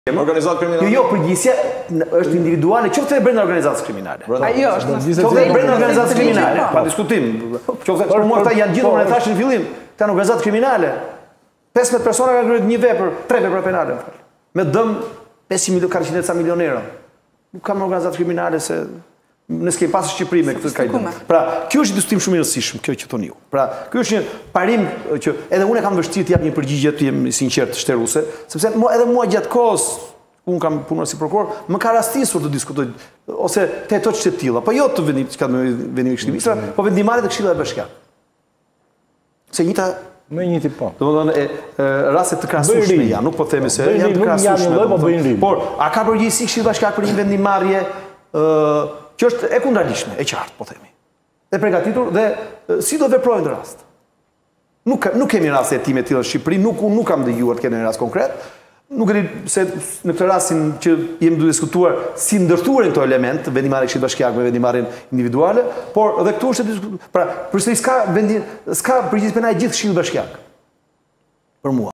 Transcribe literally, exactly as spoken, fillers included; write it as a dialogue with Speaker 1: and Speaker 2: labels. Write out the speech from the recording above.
Speaker 1: Organizatë kriminale?
Speaker 2: Jo, jo, përgjigjesia është individuale, qoftë edhe brenda organizatës kriminale.
Speaker 3: Jo, është
Speaker 2: qoftë edhe brenda organizatës kriminale, pa diskutim. Qoftë për mua këta janë gjithë, unë e thashë në fillim, këta në organizatë kriminale, pesëmbëdhjetë persona kanë kryer një vepër, tre vepra penale, me dëm pesëqind milion euro. Nuk kam organizatë kriminale se ne s'kemi pasur Shqipëri me këtë ka idë. Pra, kjo është diskutim shumë i rëndësishëm, kjo që thoni ju. Pra, ky është një parim që edhe unë kam vështirë të jap një përgjigje të jem sinqert shtëruse, sepse edhe mua gjatë kohës unë kam punuar si prokuror, më ka rastisur të diskutoj ose të hetoj çështje të tilla, po jo të vendi çka në vendimi i Këshillit Ministra, po vendimarrjet e Këshillit Bashkiak. Se njëta
Speaker 4: më njëti po.
Speaker 2: Domethënë raste të krahasueshme janë, nuk po themi se janë të krahasueshme. Por a ka përgjegjësi Këshilli Bashkiak për një vendimarrje që është e kundërligjshme, e qartë, po themi. E përgatitur dhe si do veprojnë në rast. Nuk nuk kemi raste etime të tilla në Shqipëri, nuk unë nuk kam dëgjuar të kemi një rast konkret. Nuk e di se në këtë rastin që jemi duke diskutuar si ndërthuaren këto element, vendimarrja e Këshillit Bashkiak me vendimarrjen individuale, por edhe këtu është pra, përsëri s'ka vendi s'ka përgjegjësi penale gjithë Këshilli Bashkiak. Për mua.